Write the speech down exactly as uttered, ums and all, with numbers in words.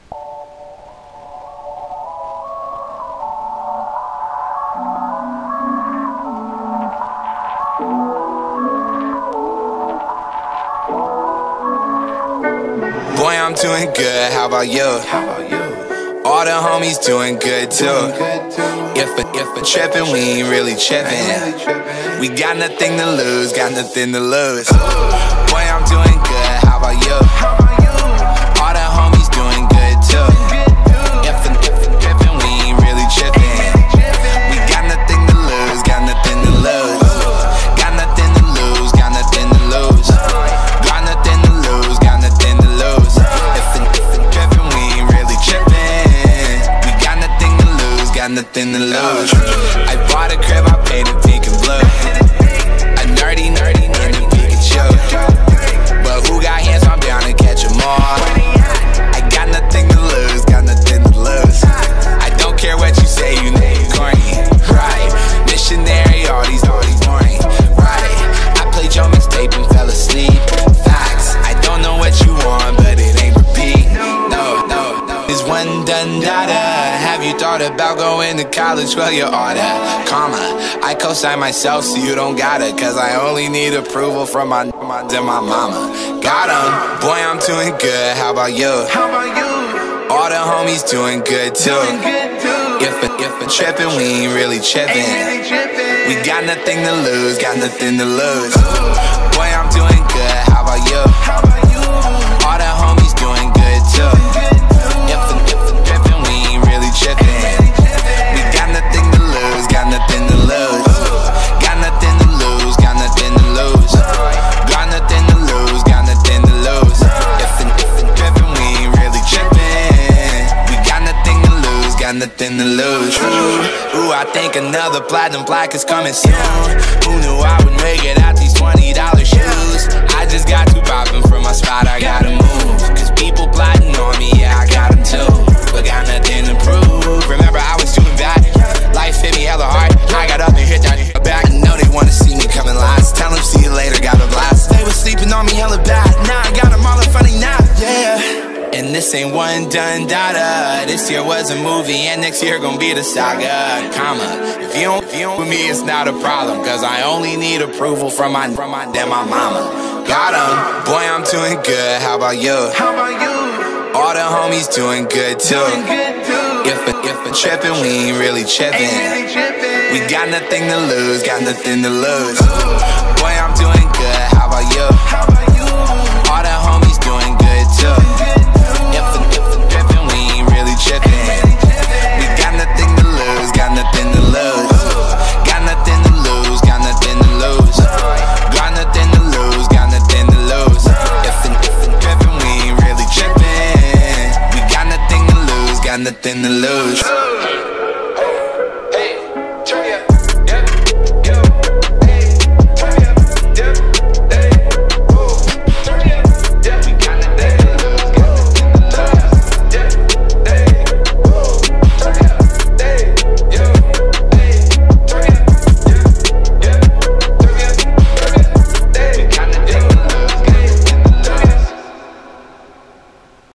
Boy, I'm doing good, how about you? All the homies doing good too. If a, if a trippin', we ain't really trippin'. We got nothing to lose, got nothing to lose. Boy, I'm doing good, how about you? All the homies doing good too. If a, if a trippin', we ain't really trippin'. We got nothing to lose, got nothing to lose. Got nothing to lose, got nothing to lose. Got nothing to lose, got nothing to lose. If a, if a trippin', we ain't really trippin'. We got nothing to lose, got nothing to lose. I bought a crib, I painted pink and blue. A nerdy, nerdy, nerdy Pikachu. But who got hands, I'm down to catch 'em all. I got nothing to lose, got nothing to lose. I don't care what you say, you know you corny. Right, missionary, all these, all these boring. Right, I played your mixtape and fell asleep. Facts, I don't know what you want, but it ain't repeat. No, no, no. Is one done data? Have you thought about going to college? Well, you oughta. Comma, I co-sign myself so you don't gotta. Cause I only need approval from my my, and my mama. Got 'em, boy, I'm doing good, how about you? How about you? All the homies doing good too. If a, if a trippin', we ain't really trippin'. We got nothing to lose, got nothing to lose. Boy, I'm doing good, how about you? All the homies doing good too. If a, if a trippin', we ain't really trippin'. We got nothing to lose, got nothing to lose. Got nothing to lose, got nothing to lose. Got nothing to lose, got nothing to lose. If a, if a trippin', we ain't really trippin'. We got nothing to lose, got nothing to lose. Ooh, I think another platinum plaque is coming soon. Who knew I would make it out these twenty dollar shoes? I just got too poppin' from my spot, I gotta move. Cause people plotting on me, yeah, I got them too. But got nothing to prove. Remember, I was doing bad. Life hit me hella hard. I got up and hit that back. I know they wanna see me coming last. Tell them see you later, got a blast. They was sleeping on me hella bad. Now I got them all in funny now, yeah. And this ain't one done data. This year was a movie and next year gon' be the saga. Comma, if you don't, if you don't with me, it's not a problem. Cause I only need approval from my, from my, and my mama. Got 'em, boy, I'm doing good, how about you? How about you? All the homies doing good too. If a, if a trippin', we ain't really trippin'. We got nothing to lose, got nothing to lose. Boy, I'm doing good, how about you? All the homies doing good too.